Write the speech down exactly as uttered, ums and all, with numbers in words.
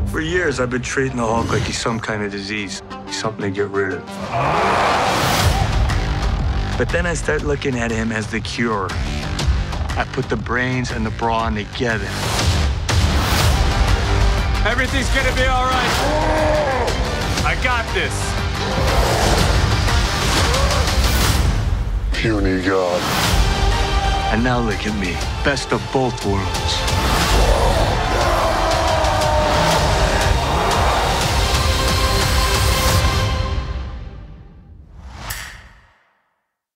For years, I've been treating the Hulk like he's some kind of disease, something to get rid of. But then I start looking at him as the cure. I put the brains and the brawn together. Everything's gonna be all right. I got this. Puny God. And now look at me, best of both worlds.